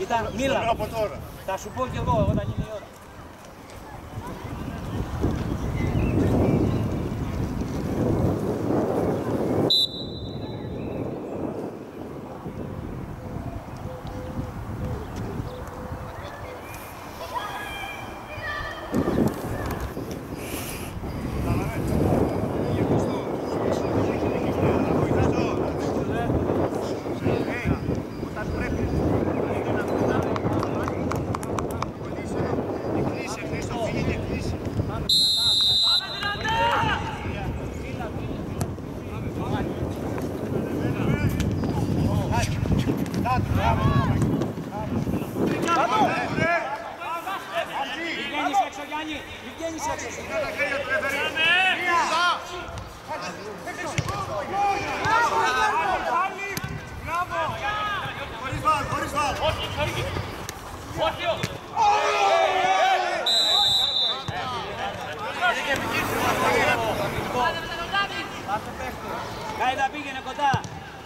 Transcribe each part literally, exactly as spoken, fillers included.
Κοίτα, μίλα. Θα σου πω κι εγώ όταν είναι η ώρα. Κάιντα πήγαινε κοντά.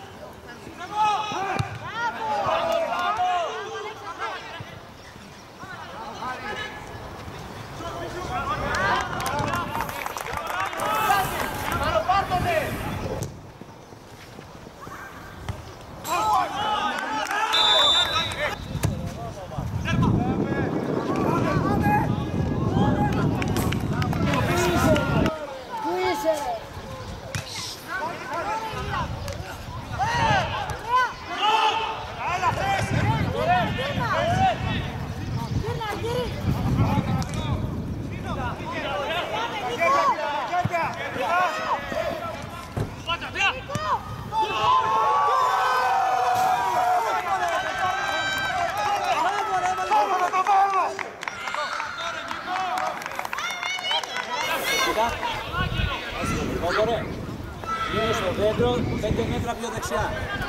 Ωραία. Είναι στο δέντρο, πέντε μέτρα πιο δεξιά.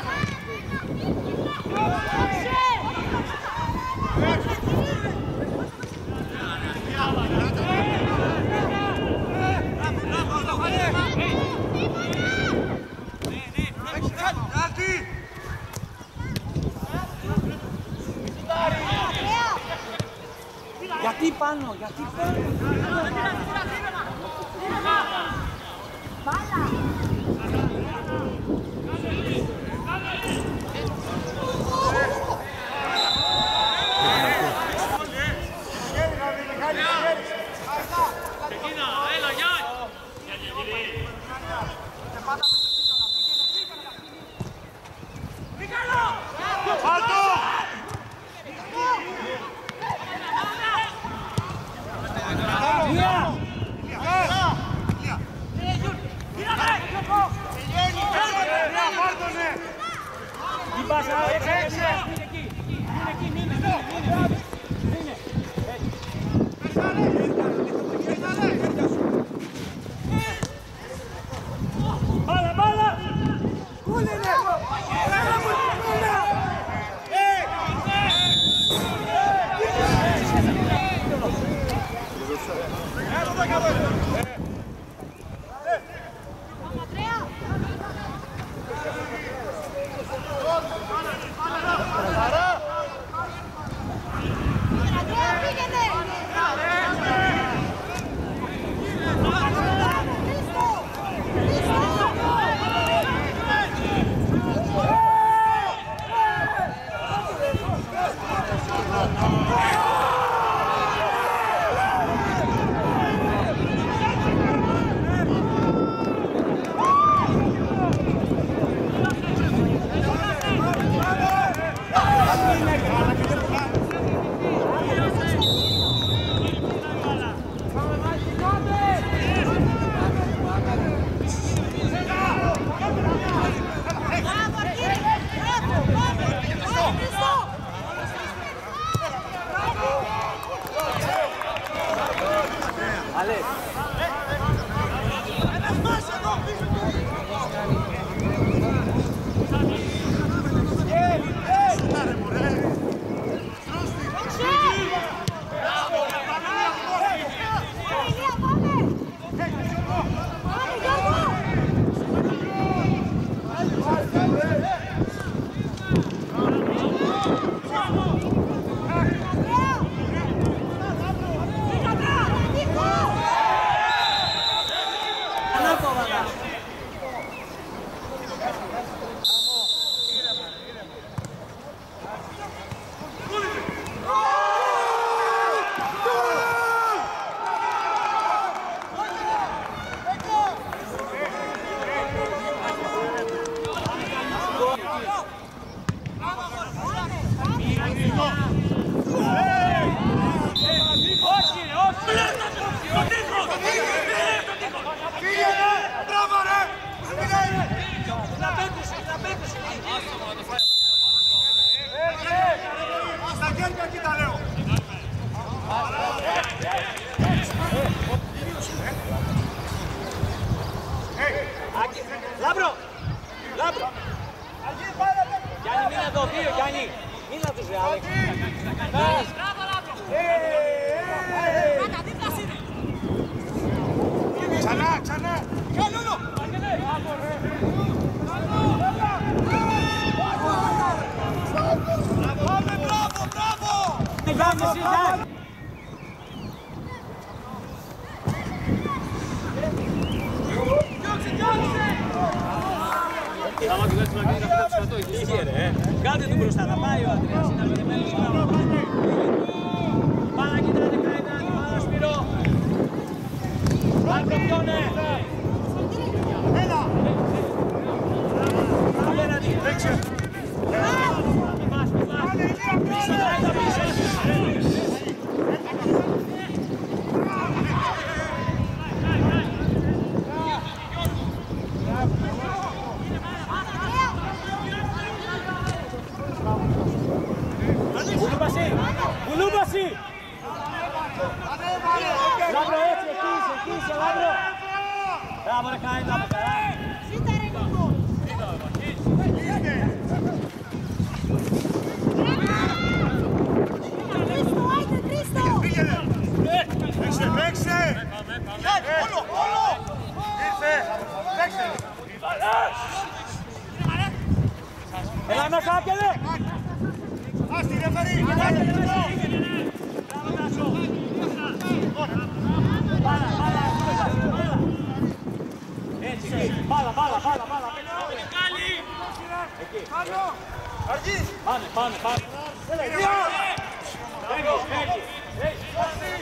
Γιατί πάνω, γιατί πάνω. Μπάλα. Μην πας άλλο, έξω, έξω, μείνε εκεί, μείνε εκεί, μείνε, μείνε, μπάλα, μπάλα! Πού είναι! Vamos! εσύ, Γιάννη. Κάντε του μπροστά, θα πάει ο Αντρέας, είναι απαιτημένος. Πάρα κοιτάτε Καϊνάκη, πάρα Σπύρο. Πάρτε ποιόνε. Έλα. Απέναντι. Παίξε. Μη πας, μη πας. Πίσω, Καϊνά, πίσω. Κουλούπαση! Κουλούπαση! Λάμπρο έτσι, εκεί είσαι, εκεί είσαι, Λάμπρο! Μπράβο ρε Καϊνά, από καλά! Ζήτα ρε Νίκο! Χρήστο, άιτε Χρήστο! Παίξε, παίξε! Όλο, όλο! Ήρθε! Παίξε! Έλα μέσα, Άκελε! Άστη, ρεφερή! Μπάλα, μπάλα, μπάλα! Έτσι, μπάλα, μπάλα, μπάλα, μπάλα! Εκεί! Αργείς! Πάνε, πάνε, πάνε! Φεύγει, φεύγει!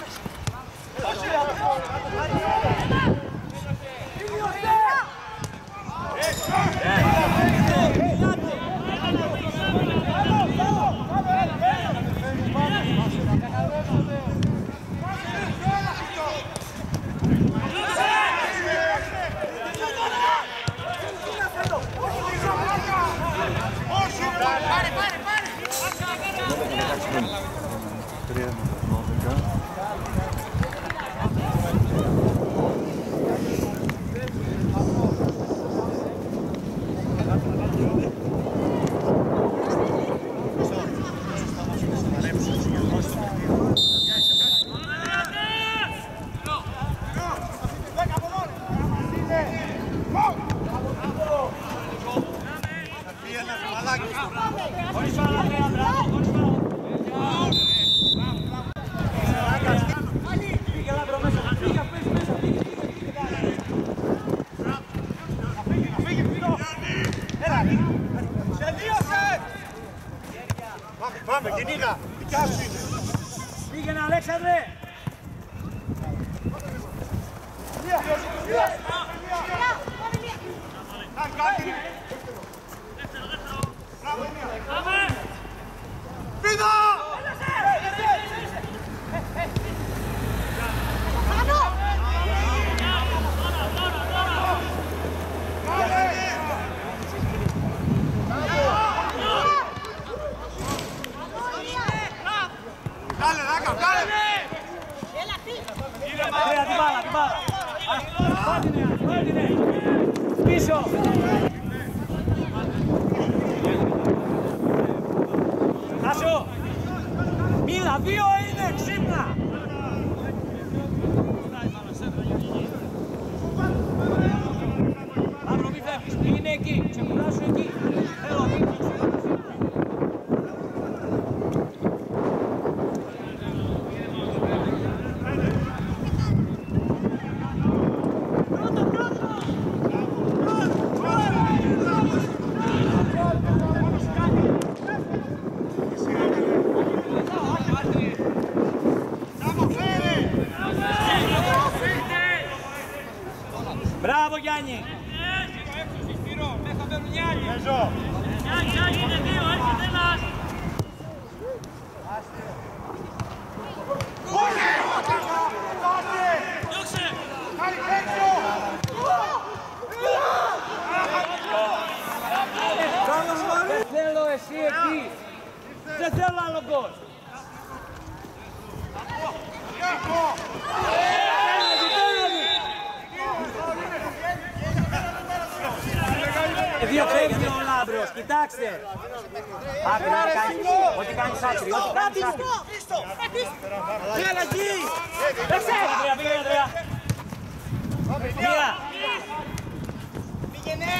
Πάμε, κυνήγα! Δικιά σου είναι! Πήγαινε, Αλέξανδρε! Πίδα! Κάλε, Ράκα, κάλε! Ωραία, την μπάλα, την μπάλα! Πάτηνε, πάτηνε! Πίσω! Άσο! Μίλα, δύο είναι, ξύπνα! Μαύρο, μη φεύγεις, πήγαινε εκεί, ξεκουράσου εκεί. Έλα, μπράβο Γιάννη! Παίζω! Γιάννη, είναι δύο, έρχεται ένας! Διώξε! Δεν θέλω εσύ εκεί! Δεν θέλω άλλο γκολ! Δύο φεύγει ο Λάμπρος, κοιτάξτε! Άκρη να κάνεις, ό,τι κάνεις άκρη, ό,τι κάνεις άκρη. Πήγαινε εκεί! Παίξε! Πήγαινε, πήγαινε, τρία! Μία! Πήγαινε!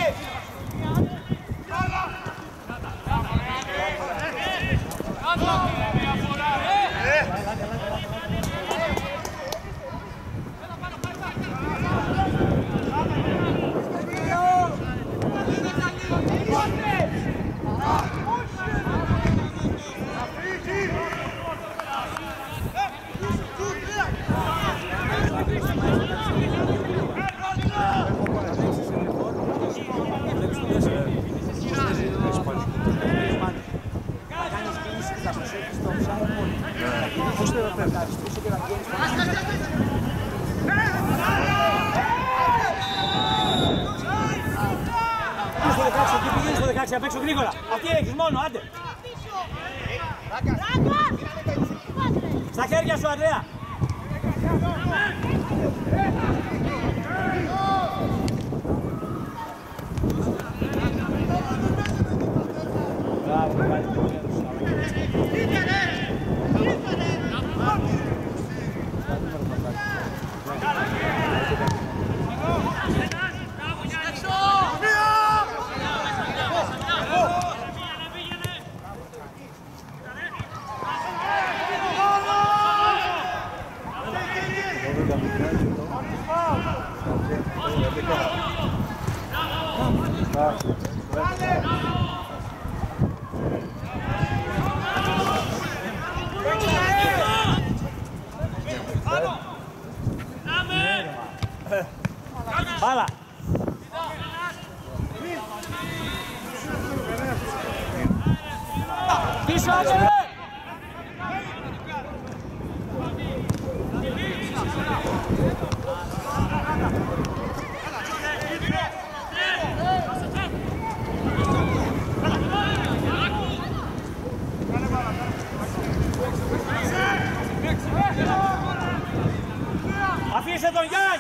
Απ' έξω γρήγορα. Αυτή έχεις μόνο, άντε. Στα χέρια σου, Ανδρέα. Πάλα. Πίσω, άντε! Αφήστε τον Γιάννη!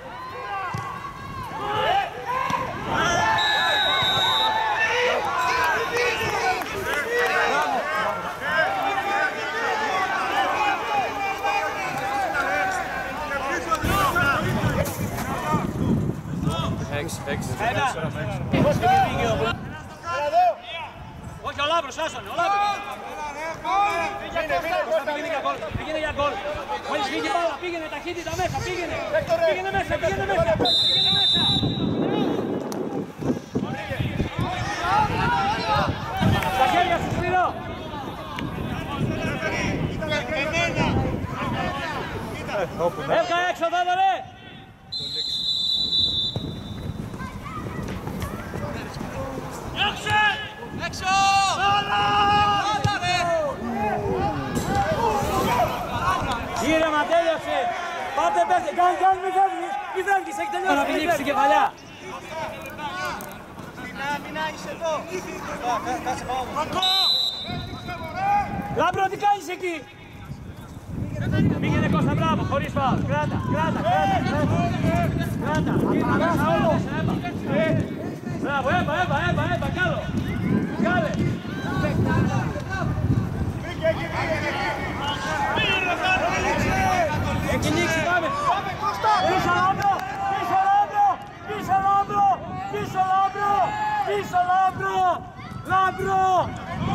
Ένα! Όχι, ο Λάμπρος, άσανε, ο Λάμπρος! Πήγαινε για γκολ! Μόλις βγήκε μπάλα, πήγαινε ταχύτητα μέσα, πήγαινε! Πήγαινε μέσα, πήγαινε μέσα! Πήγαινε μέσα! Στα χέρια σου, Σπύρο! Έβγα έξω, Θόδωρε! Έξω! Ήρεμα, τέλειωσε! Πάτε πέστε, κάνε, κάνε, μη φεύγεις! Μη φεύγεις, έχει τελειώσει! Να μην λείψει την κεφαλιά! Μην είσαι εδώ! Κάτσε πάω! Λάμπρο, τι κάνεις εκεί! Πήγαινε Κώστα, μπράβο, χωρίς φάουλ! Κράτα, κράτα, κράτα! Κράτα! Κοίτα μέσα όλο! Μπράβο, έμπα, έμπα, έμπα, έμπα, κι άλλο! Κάλε! Έχει νίξει, πάμε! Πίσω Λάμπρο! Πίσω Λάμπρο! Πίσω Λάμπρο! Πίσω Λάμπρο! Πίσω Λάμπρο! Λάμπρο!